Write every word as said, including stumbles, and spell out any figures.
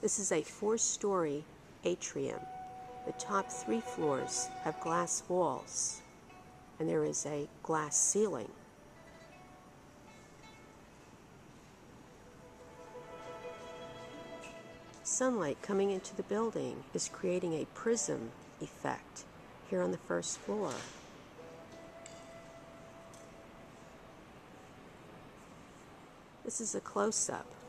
This is a four-story atrium. The top three floors have glass walls, and there is a glass ceiling. Sunlight coming into the building is creating a prism effect here on the first floor. This is a close-up